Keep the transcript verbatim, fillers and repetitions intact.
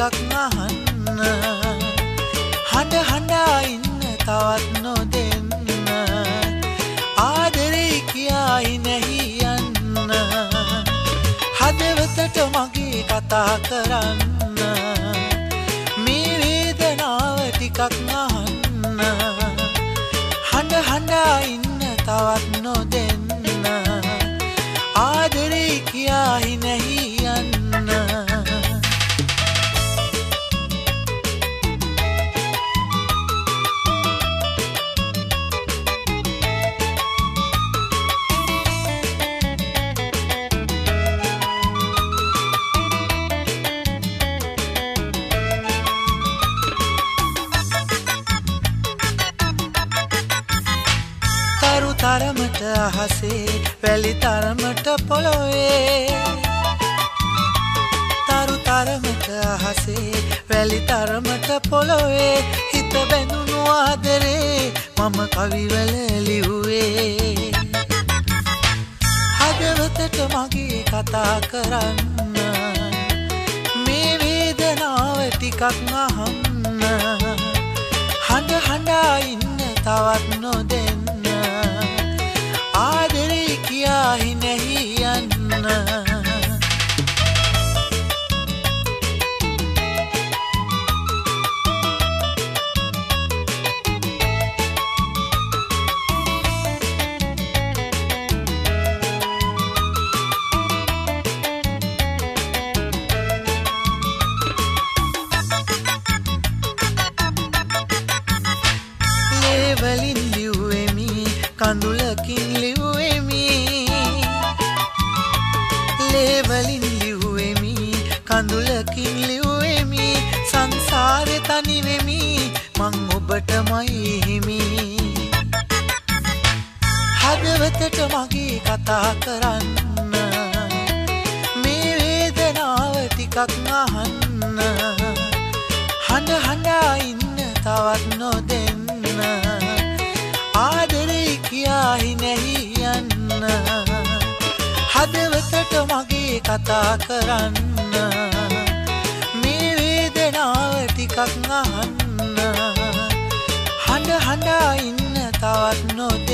අහන්න හඬ හඬා ඉන්න තවත් නොදෙන්න ආදරේ කියයි නැහි යන්න හදවතට මගේ කතා කරන්න මේ වේදනාව ටිකක් අහන්න හඬ හඬා ඉන්න තවත් නොදෙන්න ආදරේ කියයි නැහි යන්න තරමට අහසේ වැලි තරමට පොළොවේ තරු තරමට අහසේ වැලි තරමට පොළොවේ හිත බැඳුණු ආදරේ මම කවිවල ලිව්වේ හදවතට මගේ කතා කරන්න මේ වේදනාව ටිකක් අහන්න හඬ හඬා ඉන්න තවත් නොදෙන්න ආදරේ කියයි නැහි යන්න ලේවලින් ලිව්වෙමි කඳුලකින් ලිව්වෙමි ලේවලින් ලිව්වෙමි කඳුලකින් ලිව්වෙමි සංසාරේ තනි වෙමි මං ඔබටමයි හිමි හදවතට මගේ කතා කරන්න මේ වේදනාව ටිකක් අහන්න හඬ හඬා ඉන්න තවත් නොදෙන්න ආදරේ කියයි නැහි යන්න හදවතට මගේ කතා කරන්න මේ වේදනාව ටිකක් අහන්න හඬ හඬා ඉන්න තවත් නොදෙන්න